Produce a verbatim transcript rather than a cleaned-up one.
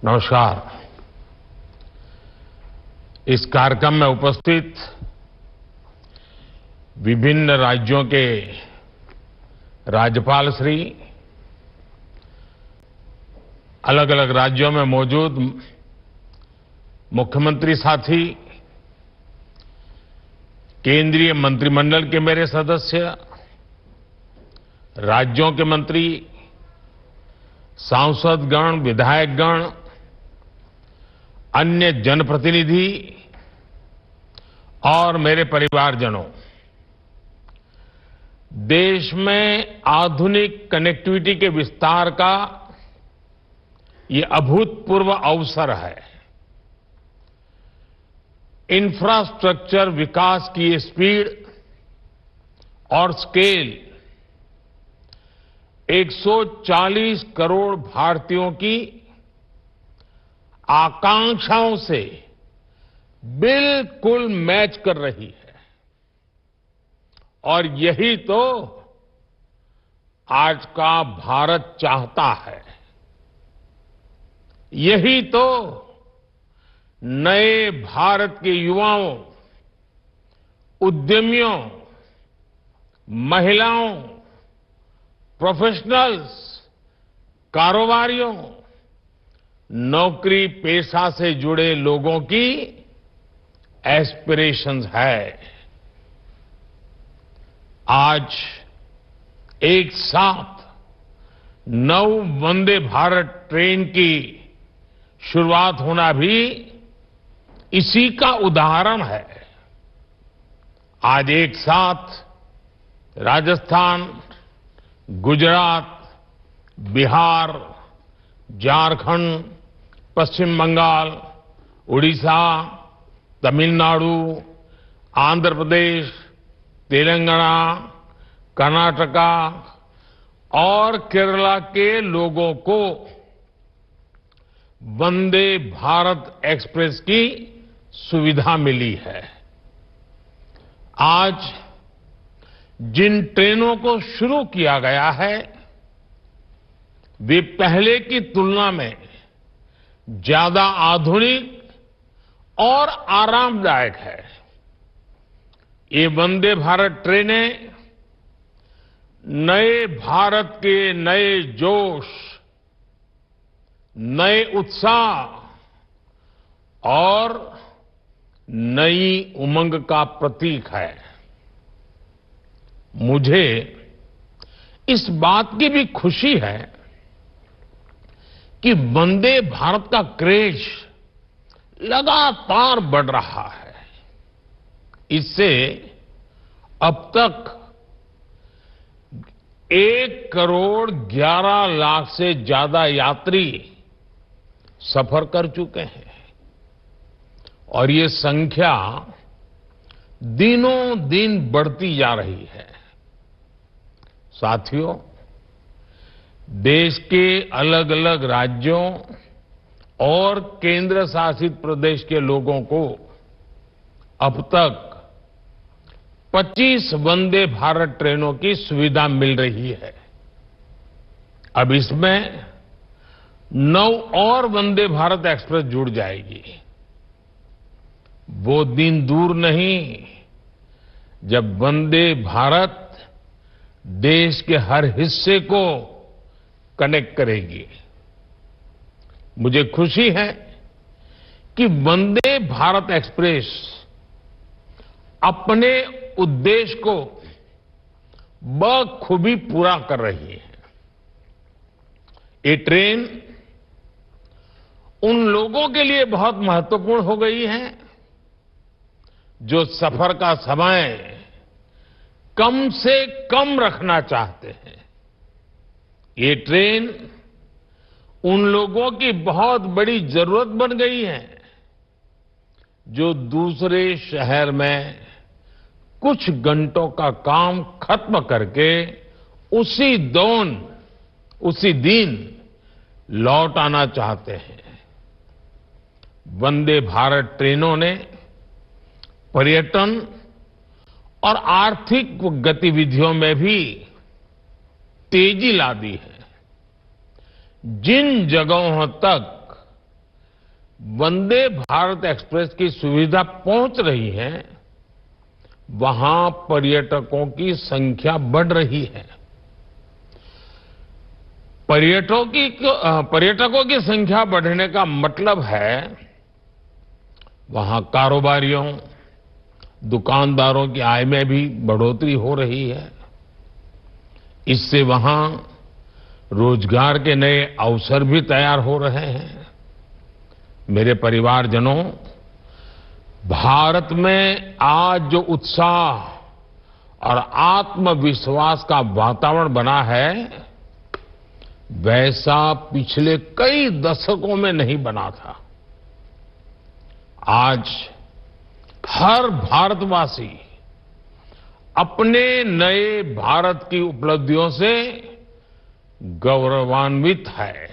नमस्कार। इस कार्यक्रम में उपस्थित विभिन्न राज्यों के राज्यपाल श्री, अलग अलग राज्यों में मौजूद मुख्यमंत्री साथी, केंद्रीय मंत्रिमंडल के मेरे सदस्य, राज्यों के मंत्री, सांसदगण, विधायकगण, अन्य जनप्रतिनिधि और मेरे परिवारजनों, देश में आधुनिक कनेक्टिविटी के विस्तार का ये अभूतपूर्व अवसर है। इंफ्रास्ट्रक्चर विकास की ये स्पीड और स्केल एक सौ चालीस करोड़ भारतीयों की आकांक्षाओं से बिल्कुल मैच कर रही है और यही तो आज का भारत चाहता है। यही तो नए भारत के युवाओं, उद्यमियों, महिलाओं, प्रोफेशनल्स, कारोबारियों, नौकरी पेशा से जुड़े लोगों की एस्पिरेशंस है। आज एक साथ नौ वंदे भारत ट्रेन की शुरुआत होना भी इसी का उदाहरण है। आज एक साथ राजस्थान, गुजरात, बिहार, झारखंड, पश्चिम बंगाल, उड़ीसा, तमिलनाडु, आंध्र प्रदेश, तेलंगाना, कर्नाटका और केरला के लोगों को वंदे भारत एक्सप्रेस की सुविधा मिली है। आज जिन ट्रेनों को शुरू किया गया है वे पहले की तुलना में ज्यादा आधुनिक और आरामदायक है। ये वंदे भारत ट्रेनें नए भारत के नए जोश, नए उत्साह और नई उमंग का प्रतीक है। मुझे इस बात की भी खुशी है कि वंदे भारत का क्रेज लगातार बढ़ रहा है। इससे अब तक एक करोड़ ग्यारह लाख से ज्यादा यात्री सफर कर चुके हैं और ये संख्या दिनों दिन बढ़ती जा रही है। साथियों, देश के अलग अलग राज्यों और केंद्र शासित प्रदेश के लोगों को अब तक पच्चीस वंदे भारत ट्रेनों की सुविधा मिल रही है। अब इसमें नौ और वंदे भारत एक्सप्रेस जुड़ जाएगी। वो दिन दूर नहीं जब वंदे भारत देश के हर हिस्से को कनेक्ट करेगी। मुझे खुशी है कि वंदे भारत एक्सप्रेस अपने उद्देश्य को बखूबी पूरा कर रही है। ये ट्रेन उन लोगों के लिए बहुत महत्वपूर्ण हो गई है जो सफर का समय कम से कम रखना चाहते हैं। ये ट्रेन उन लोगों की बहुत बड़ी जरूरत बन गई है जो दूसरे शहर में कुछ घंटों का काम खत्म करके उसी दौन, उसी दिन लौट आना चाहते हैं। वंदे भारत ट्रेनों ने पर्यटन और आर्थिक गतिविधियों में भी तेजी ला दी है। जिन जगहों तक वंदे भारत एक्सप्रेस की सुविधा पहुंच रही है, वहां पर्यटकों की संख्या बढ़ रही है। पर्यटकों की पर्यटकों की संख्या बढ़ने का मतलब है वहां कारोबारियों, दुकानदारों की आय में भी बढ़ोतरी हो रही है। इससे वहां रोजगार के नए अवसर भी तैयार हो रहे हैं। मेरे परिवारजनों, भारत में आज जो उत्साह और आत्मविश्वास का वातावरण बना है, वैसा पिछले कई दशकों में नहीं बना था। आज हर भारतवासी अपने नए भारत की उपलब्धियों से गौरवान्वित है।